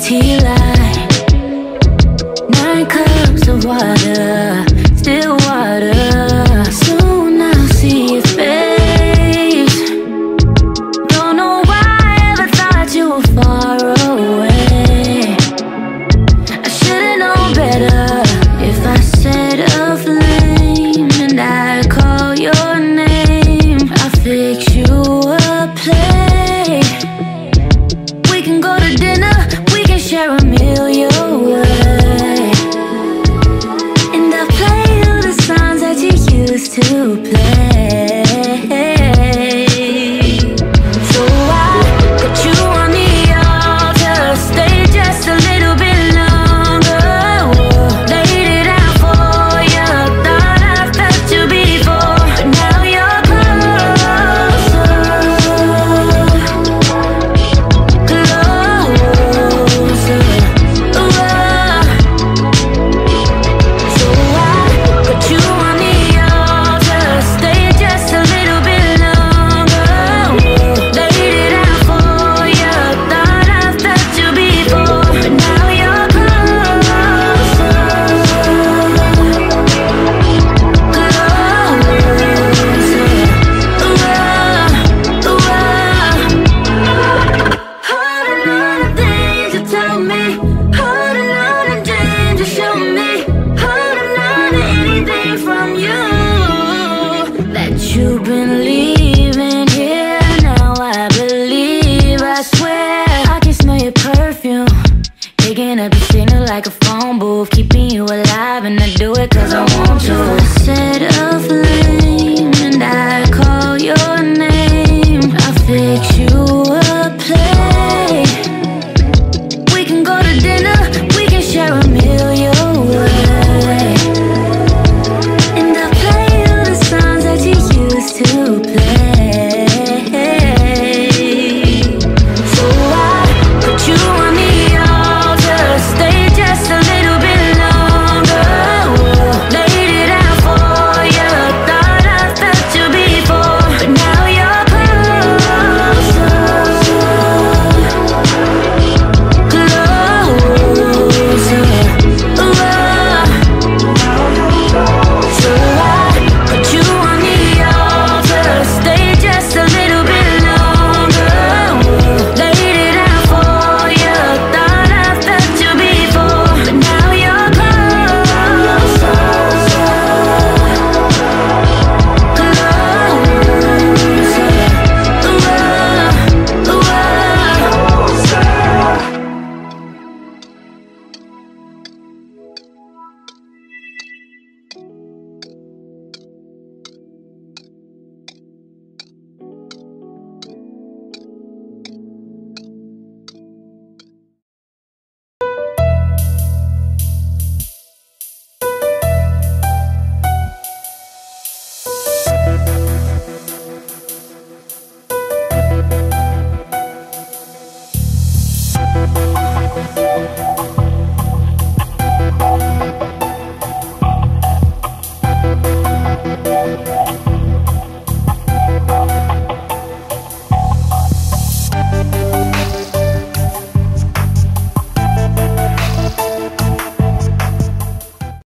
tea light, 9 cups of water, still water. Soon I'll see your face. Don't know why I ever thought you were far away. I should've known better if I set a flame and I call your name. I'll fix you a plate. We can go to dinner, we can share a meal your way. And I'll play you the songs that you used to play. So I put you on the altar, stay just a little bit longer. Laid it out for you, thought I felt you before, but now you're closer, closer. So I put you on the altar, stay just a little bit longer. Laid it out for you, thought I felt you before, but now you're closer, Holding on to things you told me, holding on to dreams you showed me, holding on to anything from you that you've been leaving here. Now I believe, I swear I can smell your perfume, picking up your signal like a phone booth, keeping you alive, and I do it 'cause I want to. Set a flame